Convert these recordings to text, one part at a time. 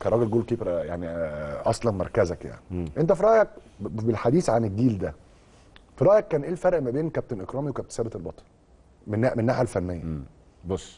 كراجل جول كيبر يعني اصلا مركزك يعني. انت في رايك بالحديث عن الجيل ده، في رايك كان ايه الفرق ما بين كابتن اكرامي وكابتن ثابت البطل من الناحيه الفنيه؟ بص،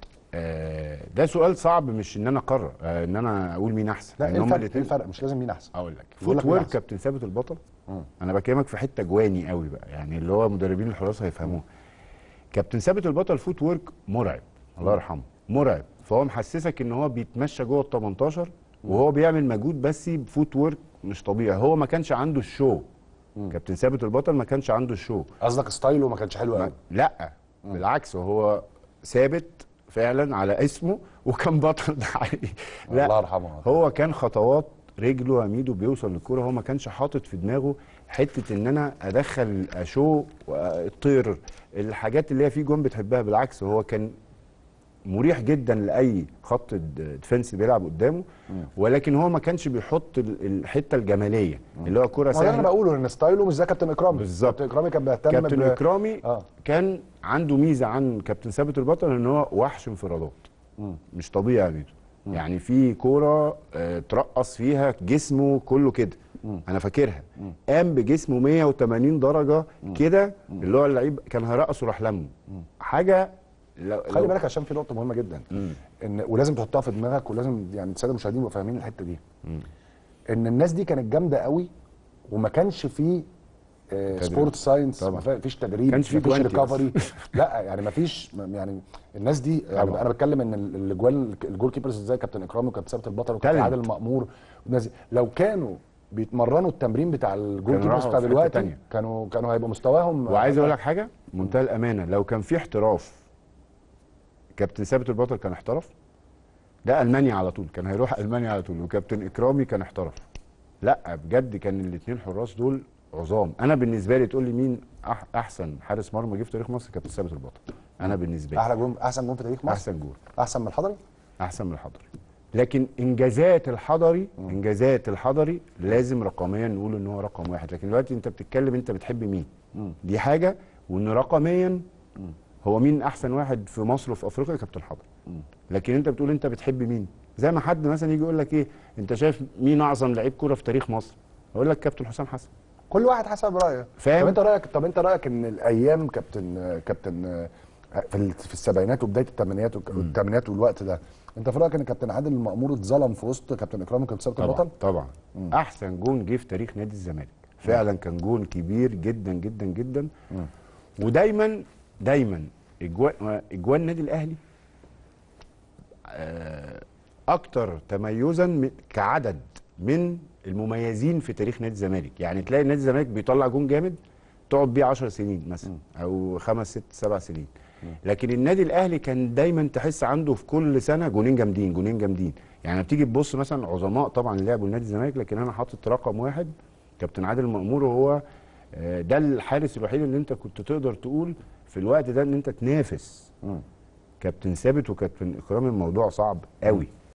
ده سؤال صعب، مش ان انا اقرر ان انا اقول مين احسن. لا، ان ايه هما الفرق؟ ايه الفرق؟ مش لازم مين احسن. اقول لك بقول فوت مين ورك أحسن. كابتن ثابت البطل. انا بكلمك في حته جواني قوي بقى، يعني اللي هو مدربين الحراس هيفهموها. كابتن ثابت البطل فوت ورك مرعب، الله يرحمه، مرعب. فهو محسسك ان هو بيتمشى جوه ال 18 وهو بيعمل مجهود، بس بفوت ورك مش طبيعي. هو ما كانش عنده الشو. كابتن ثابت البطل ما كانش عنده الشو. قصدك ستايله ما كانش حلو قوي؟ لا، بالعكس، هو ثابت فعلا على اسمه وكان بطل، ده حقيقي. لا، الله يرحمه. هو كان خطوات رجله ميدو بيوصل للكوره. هو ما كانش حاطط في دماغه حته ان انا ادخل اشو الطير، الحاجات اللي هي في جون بتحبها. بالعكس، هو كان مريح جدا لاي خط ديفنس بيلعب قدامه، ولكن هو ما كانش بيحط الحته الجماليه اللي هو كوره سهله. سهله. انا بقوله ان ستايله مش زي كابتن اكرامي. بالظبط. كابتن اكرامي كان بيهتم كابتن اكرامي كان عنده ميزه عن كابتن ثابت البطل، ان هو وحش انفرادات مش طبيعي يا ميدو. يعني في كوره ترقص فيها جسمه كله كده، انا فاكرها، قام بجسمه 180 درجه كده، اللي هو اللعيب كان هيرقص وراح لمه حاجه. خلي بالك عشان في نقطه مهمه جدا، ان ولازم تحطها في دماغك، ولازم يعني الساده المشاهدين يبقوا فاهمين الحته دي، ان الناس دي كانت جامده قوي وما كانش فيه سبورت ساينس، ما فيش تدريب، ما فيش ريكفري. لا يعني ما فيش، يعني الناس دي يعني انا بتكلم ان الجول كيبرز زي كابتن اكرامي وكابتن ثابت البطل وكابتن عادل المأمور والناس دي، لو كانوا بيتمرنوا التمرين بتاع الجول كيبرز بتاع دلوقتي كانوا هيبقوا مستواهم. وعايز اقول لك حاجه منتهى الامانه، لو كان في احتراف كابتن ثابت البطل كان احترف، ده المانيا على طول، كان هيروح المانيا على طول. وكابتن اكرامي كان احترف. لا بجد، كان الاثنين حراس دول عظام. انا بالنسبه لي تقول لي مين احسن حارس مرمى جه في تاريخ مصر، كابتن ثابت البطل. انا بالنسبه لي احلى جون، احسن جون في تاريخ مصر، احسن جون، احسن من الحضري، احسن من الحضري. لكن انجازات الحضري، انجازات الحضري لازم رقميا نقول ان هو رقم واحد. لكن دلوقتي انت بتتكلم انت بتحب مين، دي حاجه، وان رقميا هو مين احسن واحد في مصر وفي افريقيا، كابتن الحضري. لكن انت بتقول انت بتحب مين، زي ما حد مثلا يجي يقول لك ايه، انت شايف مين اعظم لعيب كوره في تاريخ مصر، اقول لك كابتن حسام حسن. كل واحد حسب رايه. فاهم؟ طب انت رايك ان الايام كابتن في السبعينات وبدايه الثمانينات والوقت ده، انت في رايك ان كابتن عادل المأمور اتظلم في وسط كابتن اكرامي وكابتن ثابت البطل؟ طبعا. احسن جون جه في تاريخ نادي الزمالك، فعلا كان جون كبير جدا جدا جدا. ودايما اجوان النادي الاهلي اكتر تميزا كعدد من المميزين في تاريخ نادي الزمالك. يعني تلاقي نادي الزمالك بيطلع جون جامد تقعد بيه 10 سنين مثلا، او 5 6 7 سنين. لكن النادي الاهلي كان دايما تحس عنده في كل سنه جونين جامدين، جونين جامدين. يعني بتيجي تبص مثلا عظماء طبعا لعبوا النادي الزمالك، لكن انا حاطط رقم واحد كابتن عادل المأمور، وهو ده الحارس الوحيد اللي انت كنت تقدر تقول في الوقت ده ان انت تنافس كابتن ثابت وكابتن اكرامي. الموضوع صعب قوي.